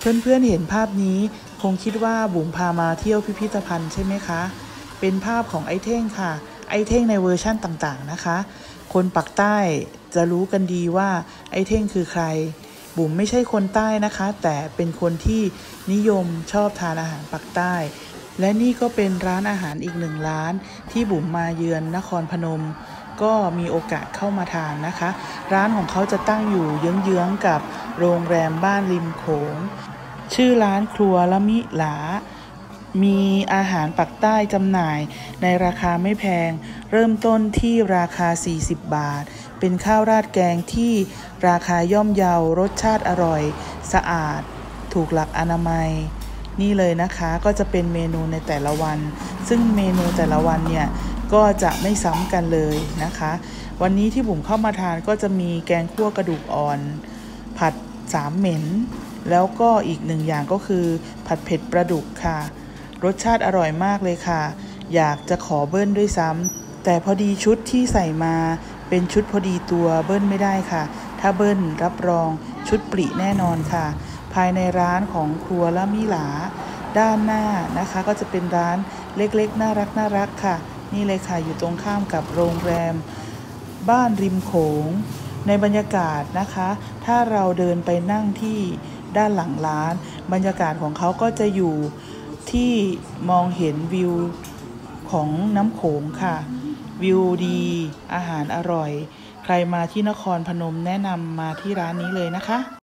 เพื่อนๆเห็นภาพนี้คงคิดว่าบุ๋มพามาเที่ยวพิพิธภัณฑ์ใช่ไหมคะเป็นภาพของไอ้เท่งค่ะไอ้เท่งในเวอร์ชั่นต่างๆนะคะคนปากใต้จะรู้กันดีว่าไอ้เท่งคือใครบุ๋มไม่ใช่คนใต้นะคะแต่เป็นคนที่นิยมชอบทานอาหารปากใต้และนี่ก็เป็นร้านอาหารอีกหนึ่งร้านที่บุ๋มมาเยือนนครพนมก็มีโอกาสเข้ามาทานนะคะร้านของเขาจะตั้งอยู่เยื้องๆกับโรงแรมบ้านริมโขงชื่อร้านครัวละมิหลามีอาหารปักใต้จำหน่ายในราคาไม่แพงเริ่มต้นที่ราคา40 บาทเป็นข้าวราดแกงที่ราคาย่อมเยารสชาติอร่อยสะอาดถูกหลักอนามัยนี่เลยนะคะก็จะเป็นเมนูในแต่ละวันซึ่งเมนูแต่ละวันเนี่ยก็จะไม่ซ้ำกันเลยนะคะวันนี้ที่บุ๋มเข้ามาทานก็จะมีแกงคั่วกระดูกอ่อนผัด3เหม็นแล้วก็อีกหนึ่งอย่างก็คือผัดเผ็ดปลาดุกค่ะรสชาติอร่อยมากเลยค่ะอยากจะขอเบิ้ลด้วยซ้ำแต่พอดีชุดที่ใส่มาเป็นชุดพอดีตัวเบิ้ลไม่ได้ค่ะถ้าเบิ้ลรับรองชุดปริแน่นอนค่ะภายในร้านของครัวละมิหลาด้านหน้านะคะก็จะเป็นร้านเล็กๆน่ารักค่ะนี่เลยค่ะอยู่ตรงข้ามกับโรงแรมบ้านริมโขงในบรรยากาศนะคะถ้าเราเดินไปนั่งที่ด้านหลังร้านบรรยากาศของเขาก็จะอยู่ที่มองเห็นวิวของน้ำโขงค่ะวิวดีอาหารอร่อยใครมาที่นครพนมแนะนำมาที่ร้านนี้เลยนะคะ